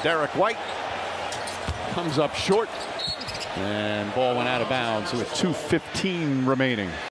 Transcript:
Derek White comes up short, and ball went out of bounds with 2:15 remaining.